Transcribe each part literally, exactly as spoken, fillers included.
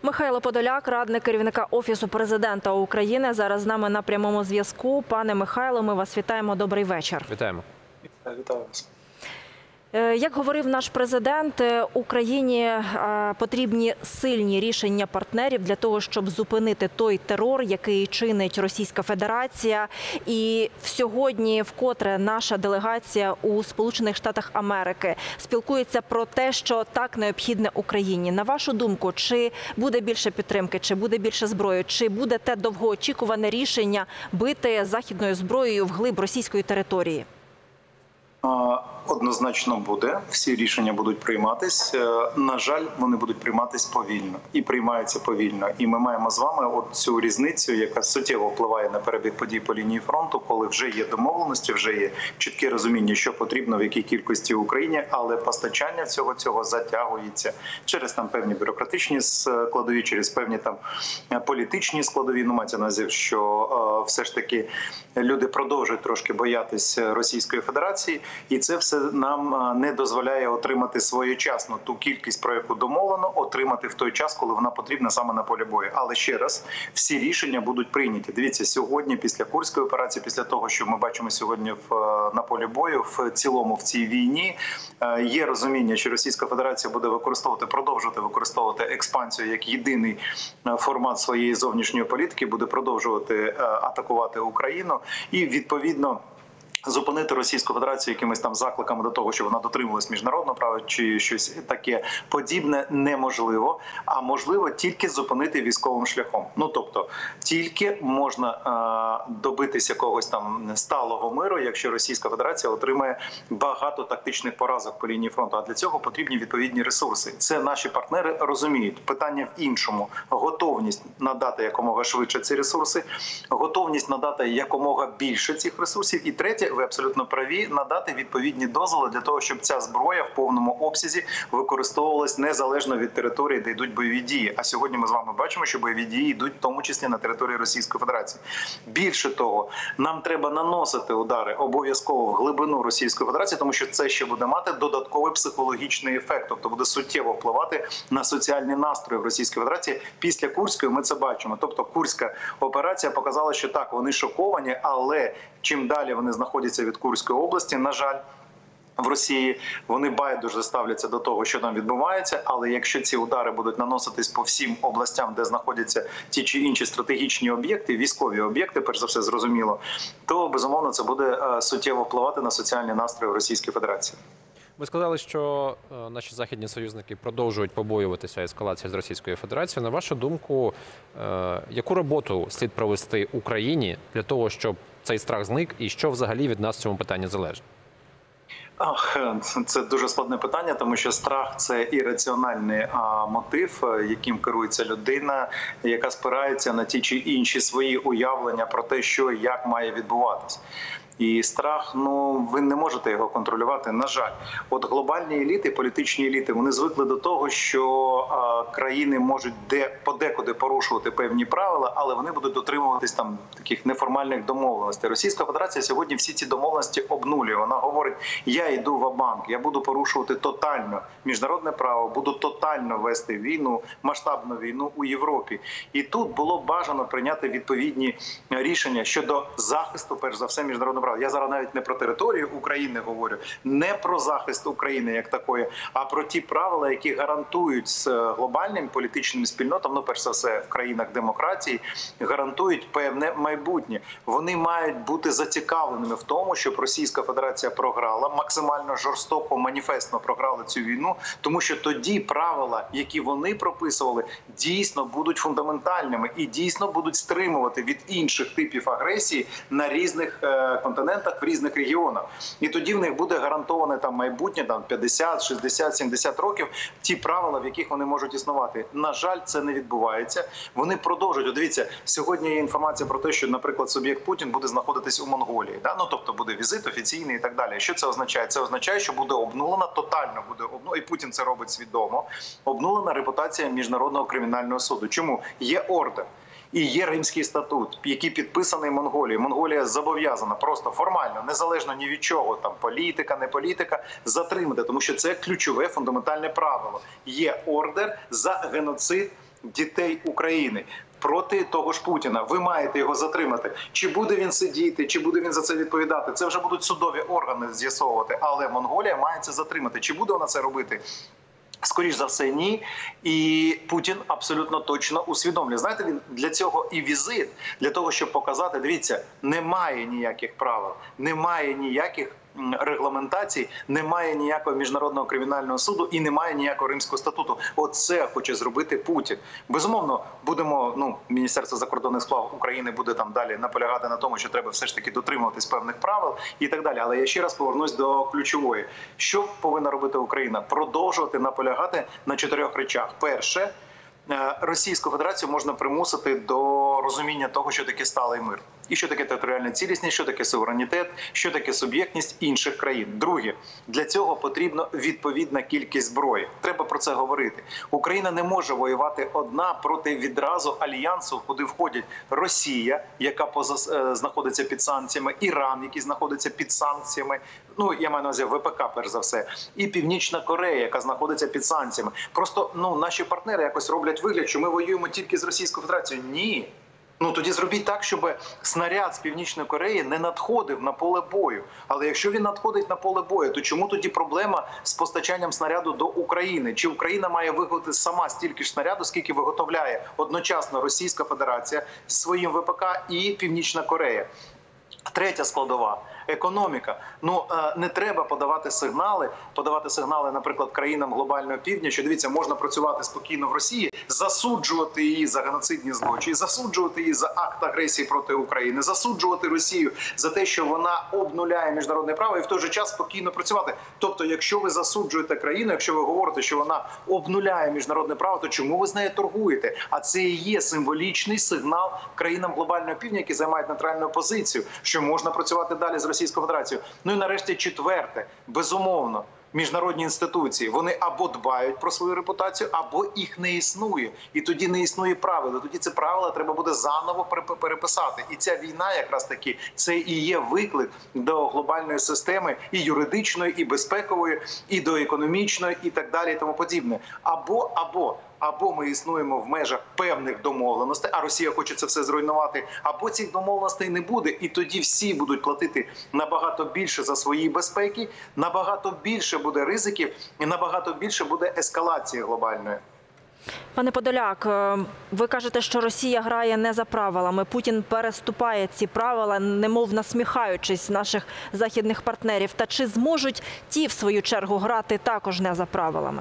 Михайло Подоляк, радник керівника Офісу Президента України, зараз з нами на прямому зв'язку. Пане Михайло, ми вас вітаємо. Добрий вечір. Вітаємо. Вітаю вас. Як говорив наш президент, Україні потрібні сильні рішення партнерів для того, щоб зупинити той терор, який чинить Російська Федерація. І сьогодні вкотре наша делегація у Сполучених Штатах Америки спілкується про те, що так необхідне Україні. На вашу думку, чи буде більше підтримки, чи буде більше зброї, чи буде те довгоочікуване рішення бити західною зброєю вглиб російської території? Однозначно буде. Всі рішення будуть прийматись. На жаль, вони будуть прийматись повільно. І приймаються повільно. І ми маємо з вами от цю різницю, яка суттєво впливає на перебіг подій по лінії фронту, коли вже є домовленості, вже є чітке розуміння, що потрібно, в якій кількості в Україні, але постачання всього цього затягується через там певні бюрократичні складові, через певні там політичні складові. Ну, мається на увазі, що е, все ж таки люди продовжують трошки боятися Російської Федерації, і це все нам не дозволяє отримати своєчасно ту кількість, про яку домовлено, отримати в той час, коли вона потрібна саме на полі бою. Але ще раз, всі рішення будуть прийняті. Дивіться, сьогодні, після Курської операції, після того, що ми бачимо сьогодні в, на полі бою, в цілому в цій війні, є розуміння, що Російська Федерація буде використовувати, продовжувати використовувати експансію як єдиний формат своєї зовнішньої політики, буде продовжувати атакувати Україну і, відповідно, зупинити Російську Федерацію якимись там закликами до того, щоб вона дотримувалась міжнародного права чи щось таке подібне, неможливо. А можливо тільки зупинити військовим шляхом. Ну тобто тільки можна е добитися якогось там сталого миру, якщо Російська Федерація отримає багато тактичних поразок по лінії фронту. А для цього потрібні відповідні ресурси. Це наші партнери розуміють. Питання в іншому: готовність надати якомога швидше ці ресурси, готовність надати якомога більше цих ресурсів. І третє, ви абсолютно праві, надати відповідні дозволи для того, щоб ця зброя в повному обсязі використовувалась незалежно від території, де йдуть бойові дії. А сьогодні ми з вами бачимо, що бойові дії йдуть в тому числі на території Російської Федерації. Більше того, нам треба наносити удари обов'язково в глибину Російської Федерації, тому що це ще буде мати додатковий психологічний ефект, тобто буде суттєво впливати на соціальні настрої в Російській Федерації. Після Курської ми це бачимо. Тобто Курська операція показала, що так, вони шоковані, але чим далі вони знаходяться від Курської області, на жаль, в Росії, вони байдуже ставляться до того, що там відбувається, але якщо ці удари будуть наноситись по всім областям, де знаходяться ті чи інші стратегічні об'єкти, військові об'єкти, перш за все, зрозуміло, то, безумовно, це буде суттєво впливати на соціальні настрої в Російській Федерації. Ви сказали, що наші західні союзники продовжують побоюватися ескалації з Російською Федерацією. На вашу думку, яку роботу слід провести Україні для того, щоб цей страх зник, і що взагалі від нас в цьому питанні залежить? Ах, це дуже складне питання, тому що страх – це ірраціональний а, мотив, яким керується людина, яка спирається на ті чи інші свої уявлення про те, що і як має відбуватись. І страх, ну, ви не можете його контролювати, на жаль. От глобальні еліти, політичні еліти, вони звикли до того, що а, країни можуть де, подекуди порушувати певні правила, але вони будуть дотримуватись там таких неформальних домовленостей. Російська Федерація сьогодні всі ці домовленості обнулює. Вона говорить: я йду ва-банк, я буду порушувати тотально міжнародне право, буду тотально вести війну, масштабну війну у Європі. І тут було бажано прийняти відповідні рішення щодо захисту, перш за все, міжнародного. Я зараз навіть не про територію України говорю, не про захист України як такої, а про ті правила, які гарантують з глобальним політичним спільнотам, ну, перш за все, в країнах демократії, гарантують певне майбутнє. Вони мають бути зацікавленими в тому, щоб Російська Федерація програла, максимально жорстоко, маніфестно програла цю війну, тому що тоді правила, які вони прописували, дійсно будуть фундаментальними і дійсно будуть стримувати від інших типів агресії на різних континентах, континентах, в різних регіонах. І тоді в них буде гарантоване там майбутнє, там п'ятдесят, шістдесят, сімдесят років, ті правила, в яких вони можуть існувати. На жаль, це не відбувається. Вони продовжують. От дивіться, сьогодні є інформація про те, що, наприклад, суб'єкт Путін буде знаходитись у Монголії. Да? Ну, тобто буде візит офіційний і так далі. Що це означає? Це означає, що буде обнулена, тотально буде обнулена, і Путін це робить свідомо, обнулена репутація Міжнародного кримінального суду. Чому? Є ордер. І є Римський статут, який підписаний Монголією. Монголія зобов'язана просто формально, незалежно ні від чого, там політика, не політика, затримати, тому що це ключове фундаментальне правило. Є ордер за геноцид дітей України проти того ж Путіна. Ви маєте його затримати. Чи буде він сидіти, чи буде він за це відповідати? Це вже будуть судові органи з'ясовувати. Але Монголія має це затримати. Чи буде вона це робити? Скоріш за все, ні. І Путін абсолютно точно усвідомлює. Знаєте, він для цього і візит, для того, щоб показати, дивіться, немає ніяких правил, немає ніяких регламентацій, немає ніякого міжнародного кримінального суду і немає ніякого Римського статуту. Оце хоче зробити Путін. Безумовно, будемо, ну, Міністерство закордонних справ України буде там далі наполягати на тому, що треба все ж таки дотримуватись певних правил і так далі. Але я ще раз повернусь до ключової. Що повинна робити Україна? Продовжувати наполягати на чотирьох речах. Перше, Російську Федерацію можна примусити до розуміння того, що таке сталий мир. І що таке територіальна цілісність, що таке суверенітет, що таке суб'єктність інших країн. Друге, для цього потрібна відповідна кількість зброї. Треба про це говорити. Україна не може воювати одна проти відразу альянсу, куди входять Росія, яка поза, знаходиться під санкціями, Іран, який знаходиться під санкціями, ну, я маю на увазі ВПК, перш за все, і Північна Корея, яка знаходиться під санкціями. Просто, ну, наші партнери якось роблять вигляд, що ми воюємо тільки з Російською Федерацією. Ні. Ну, тоді зробіть так, щоб снаряд з Північної Кореї не надходив на поле бою. Але якщо він надходить на поле бою, то чому тоді проблема з постачанням снаряду до України? Чи Україна має виготовити сама стільки ж снаряду, скільки виготовляє одночасно Російська Федерація зі своїм ВПК і Північна Корея? Третя складова – економіка. Ну, не треба подавати сигнали, подавати сигнали, наприклад, країнам глобального півдня, що, дивіться, можна працювати спокійно в Росії, засуджувати її за геноцидні злочини, засуджувати її за акт агресії проти України, засуджувати Росію за те, що вона обнуляє міжнародне право, і в той же час спокійно працювати. Тобто, якщо ви засуджуєте країну, якщо ви говорите, що вона обнуляє міжнародне право, то чому ви з нею торгуєте? А це і є символічний сигнал країнам глобального півдня, які займають нейтральну позицію, що можна працювати далі з Російською Федерацією. Ну і нарешті четверте, безумовно, міжнародні інституції, вони або дбають про свою репутацію, або їх не існує. І тоді не існує правил. Тоді ці правила треба буде заново переписати. І ця війна якраз таки, це і є виклик до глобальної системи і юридичної, і безпекової, і до економічної, і так далі, і тому подібне. Або, або. Або ми існуємо в межах певних домовленостей, а Росія хоче це все зруйнувати, або цих домовленостей не буде, і тоді всі будуть платити набагато більше за свої безпеки, набагато більше буде ризиків і набагато більше буде ескалації глобальної. Пане Подоляк, ви кажете, що Росія грає не за правилами. Путін переступає ці правила, немов насміхаючись наших західних партнерів. Та чи зможуть ті, в свою чергу, грати також не за правилами?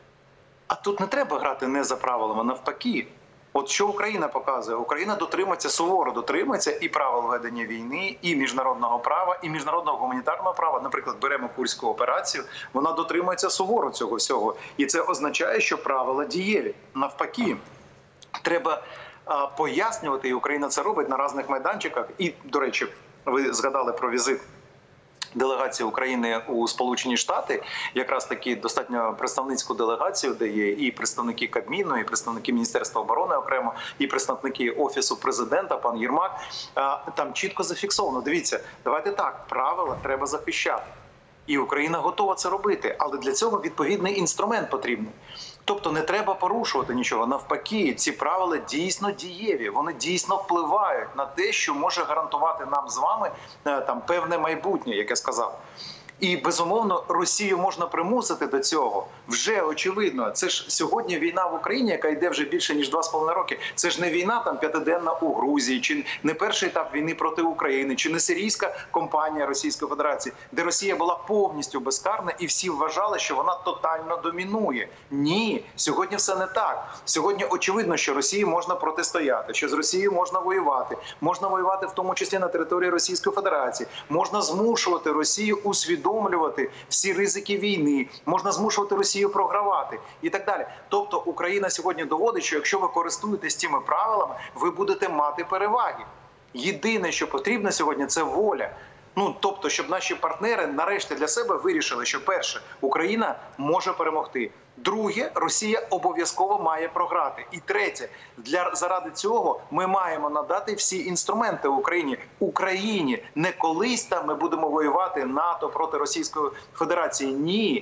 А тут не треба грати не за правилами, навпаки. От що Україна показує? Україна дотримується, суворо дотримується і правил ведення війни, і міжнародного права, і міжнародного гуманітарного права. Наприклад, беремо Курську операцію, вона дотримується суворо цього всього. І це означає, що правила дієві. Навпаки, треба а, пояснювати, і Україна це робить на різних майданчиках. І, до речі, ви згадали про візит делегація України у Сполучені Штати, якраз таки достатньо представницьку делегацію, де є і представники Кабміну, і представники Міністерства оборони окремо, і представники Офісу Президента, пан Єрмак. Там чітко зафіксовано. Дивіться, давайте так, правила треба захищати. І Україна готова це робити, але для цього відповідний інструмент потрібний. Тобто не треба порушувати нічого. Навпаки, ці правила дійсно дієві, вони дійсно впливають на те, що може гарантувати нам з вами там певне майбутнє, як я сказав. І, безумовно, Росію можна примусити до цього. Вже очевидно. Це ж сьогодні війна в Україні, яка йде вже більше, ніж два з половиною роки. Це ж не війна там п'ятиденна у Грузії, чи не перший етап війни проти України, чи не сирійська кампанія Російської Федерації, де Росія була повністю безкарна і всі вважали, що вона тотально домінує. Ні, сьогодні все не так. Сьогодні очевидно, що Росії можна протистояти, що з Росією можна воювати. Можна воювати в тому числі на території Російської Федерації. Можна змушувати Росію усвідомити, всі ризики війни, можна змушувати Росію програвати і так далі. Тобто Україна сьогодні доводить, що якщо ви користуєтесь цими правилами, ви будете мати переваги. Єдине, що потрібно сьогодні, це воля. Ну, тобто, щоб наші партнери нарешті для себе вирішили, що перше, Україна може перемогти. Друге, Росія обов'язково має програти. І третє, для, заради цього ми маємо надати всі інструменти Україні. Україні. Не колись там ми будемо воювати НАТО проти Російської Федерації. Ні.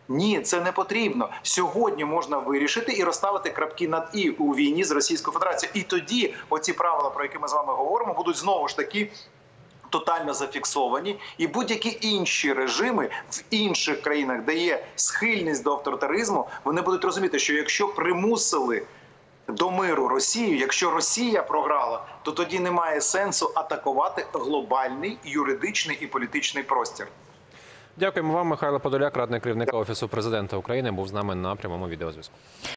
Ні, це не потрібно. Сьогодні можна вирішити і розставити крапки над «і» у війні з Російською Федерацією. І тоді оці правила, про які ми з вами говоримо, будуть знову ж таки тотально зафіксовані, і будь-які інші режими в інших країнах, де є схильність до авторитаризму, вони будуть розуміти, що якщо примусили до миру Росію, якщо Росія програла, то тоді немає сенсу атакувати глобальний юридичний і політичний простір. Дякуємо вам, Михайло Подоляк, радник керівника Офісу президента України, був з нами на прямому відеозв'язку.